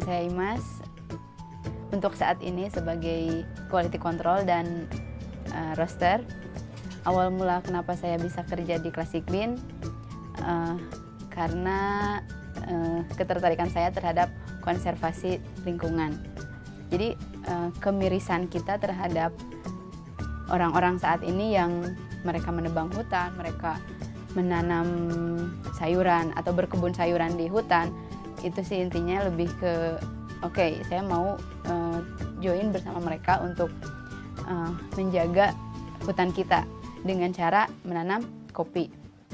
Saya Imas, untuk saat ini sebagai quality control dan roaster. Awal mula kenapa saya bisa kerja di Classic Bean, karena ketertarikan saya terhadap konservasi lingkungan. Jadi kemirisan kita terhadap orang-orang saat ini yang mereka menebang hutan, mereka menanam sayuran atau berkebun sayuran di hutan, itu sih intinya lebih ke oke, saya mau join bersama mereka untuk menjaga hutan kita dengan cara menanam kopi.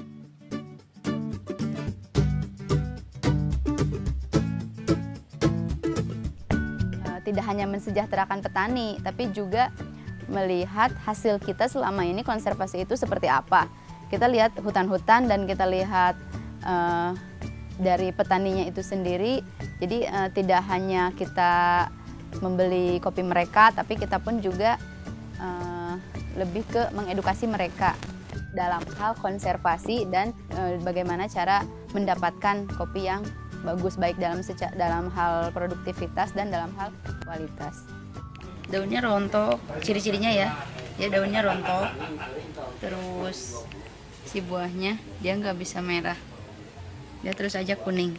Tidak hanya mensejahterakan petani, tapi juga melihat hasil kita selama ini konservasi itu seperti apa. Kita lihat hutan-hutan dan kita lihat dari petaninya itu sendiri. Jadi tidak hanya kita membeli kopi mereka, tapi kita pun juga lebih ke mengedukasi mereka dalam hal konservasi dan bagaimana cara mendapatkan kopi yang bagus, baik dalam hal produktivitas dan dalam hal kualitas. Daunnya rontok, ciri-cirinya ya daunnya rontok, terus si buahnya dia nggak bisa merah, dia terus aja kuning.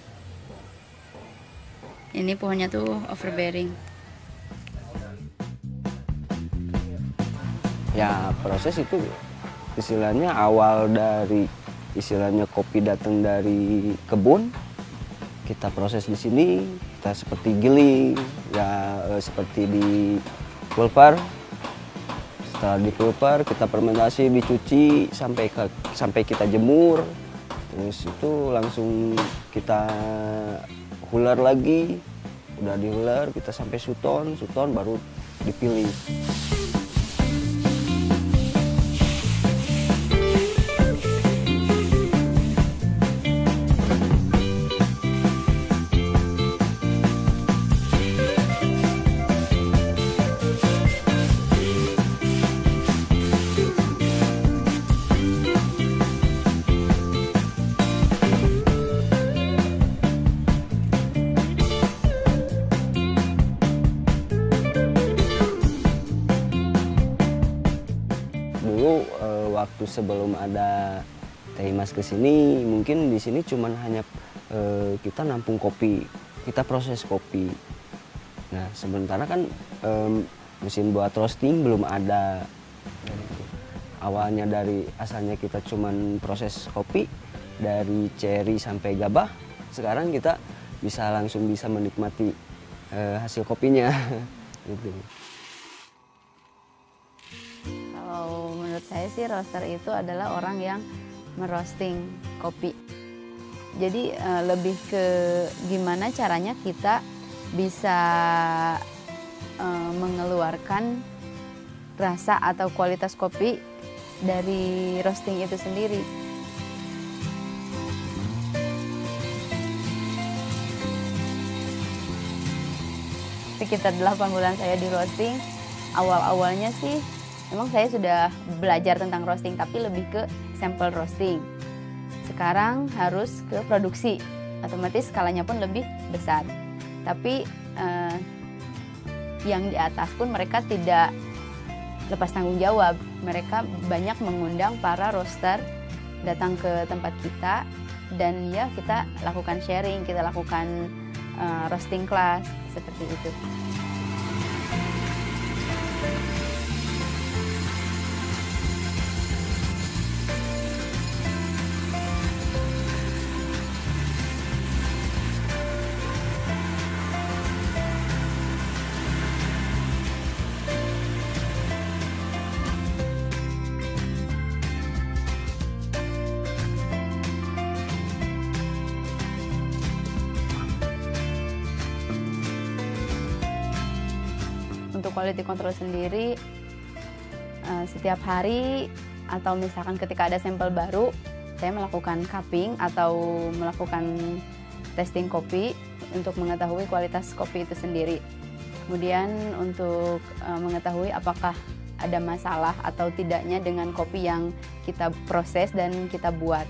Ini pohonnya tuh overbearing. Ya proses itu istilahnya awal dari istilahnya kopi datang dari kebun, kita proses di sini, kita seperti giling, ya seperti di pulper. Setelah di pulper kita fermentasi, dicuci sampai kita jemur, terus itu langsung kita huler lagi, udah dihuler kita sampai suton baru dipilih. Dulu waktu sebelum ada Teh Imas ke sini, mungkin di sini cuman hanya kita nampung kopi, kita proses kopi. Nah, sementara kan mesin buat roasting belum ada. Awalnya asalnya kita cuman proses kopi dari ceri sampai gabah. Sekarang kita langsung bisa menikmati hasil kopinya. Gitu. Kalau menurut saya sih roaster itu adalah orang yang merosting kopi. Jadi lebih ke gimana caranya kita bisa mengeluarkan rasa atau kualitas kopi dari roasting itu sendiri. Sekitar 8 bulan saya di roasting, awal-awalnya sih memang saya sudah belajar tentang roasting, tapi lebih ke sampel roasting. Sekarang harus ke produksi, otomatis skalanya pun lebih besar. Tapi yang di atas pun mereka tidak lepas tanggung jawab. Mereka banyak mengundang para roaster datang ke tempat kita, dan ya kita lakukan sharing, kita lakukan roasting class, seperti itu. Untuk quality control sendiri, setiap hari atau misalkan ketika ada sampel baru, saya melakukan cupping atau melakukan testing kopi untuk mengetahui kualitas kopi itu sendiri. Kemudian untuk mengetahui apakah ada masalah atau tidaknya dengan kopi yang kita proses dan kita buat.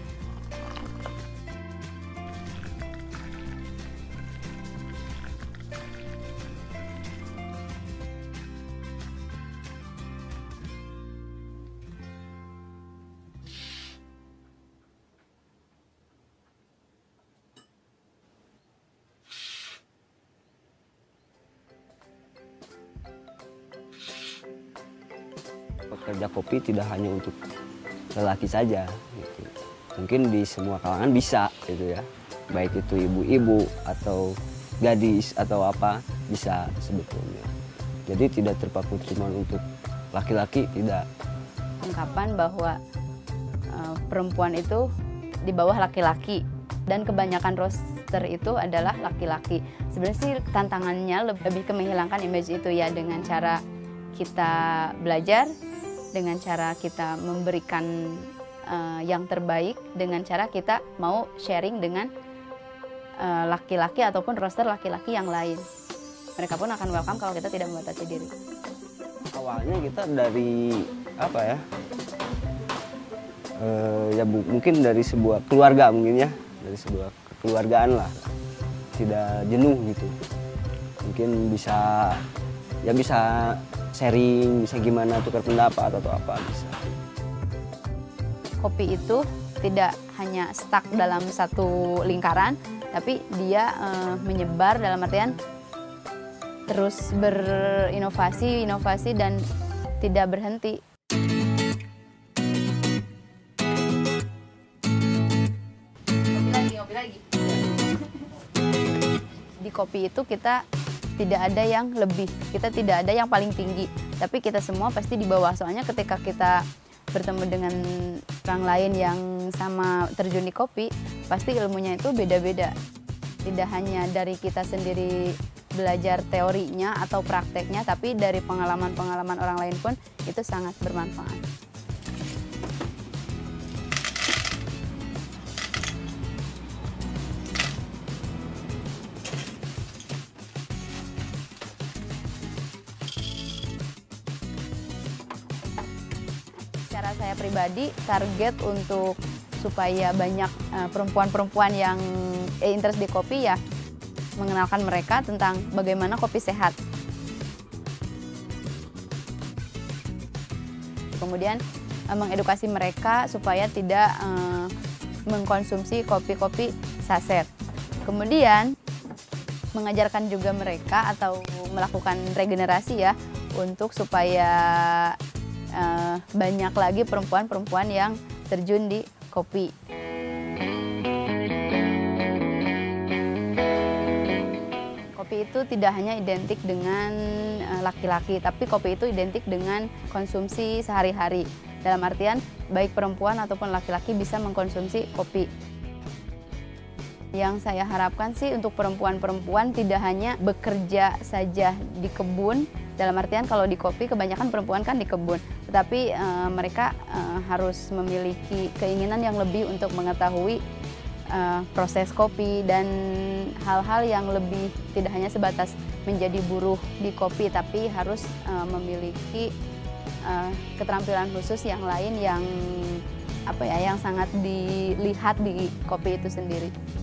kerja kopi tidak hanya untuk lelaki saja gitu. Mungkin di semua kalangan bisa gitu ya, baik itu ibu-ibu atau gadis atau apa bisa sebetulnya. Jadi tidak terpaku cuma untuk laki-laki, tidak. Anggapan bahwa perempuan itu di bawah laki-laki dan kebanyakan roster itu adalah laki-laki. Sebenarnya sih tantangannya lebih ke menghilangkan image itu ya, dengan cara kita belajar, dengan cara kita memberikan yang terbaik, dengan cara kita mau sharing dengan laki-laki ataupun roster laki-laki yang lain. Mereka pun akan welcome kalau kita tidak membatasi diri. Awalnya kita dari apa ya? Ya mungkin dari sebuah keluarga mungkin ya, dari sebuah kekeluargaan lah, tidak jenuh gitu. Mungkin bisa sharing, bisa gimana tukar pendapat atau apa bisa. Kopi itu tidak hanya stuck dalam satu lingkaran, tapi dia menyebar dalam artian terus berinovasi, inovasi dan tidak berhenti. Ngopi lagi. Di kopi itu kita tidak ada yang lebih, kita tidak ada yang paling tinggi, tapi kita semua pasti di bawah. Soalnya ketika kita bertemu dengan orang lain yang sama terjun di kopi, pasti ilmunya itu beda-beda. Tidak hanya dari kita sendiri belajar teorinya atau prakteknya, tapi dari pengalaman-pengalaman orang lain pun itu sangat bermanfaat. Secara saya pribadi, target untuk supaya banyak perempuan-perempuan yang interest di kopi ya, mengenalkan mereka tentang bagaimana kopi sehat. Kemudian mengedukasi mereka supaya tidak mengkonsumsi kopi-kopi saset. Kemudian mengajarkan juga mereka atau melakukan regenerasi ya, untuk supaya banyak lagi perempuan-perempuan yang terjun di kopi. Kopi itu tidak hanya identik dengan laki-laki, tapi kopi itu identik dengan konsumsi sehari-hari. Dalam artian, baik perempuan ataupun laki-laki bisa mengkonsumsi kopi. Yang saya harapkan sih untuk perempuan-perempuan tidak hanya bekerja saja di kebun, dalam artian kalau di kopi kebanyakan perempuan kan di kebun, tetapi mereka harus memiliki keinginan yang lebih untuk mengetahui proses kopi dan hal-hal yang lebih, tidak hanya sebatas menjadi buruh di kopi, tapi harus memiliki keterampilan khusus yang lain yang yang sangat dilihat di kopi itu sendiri.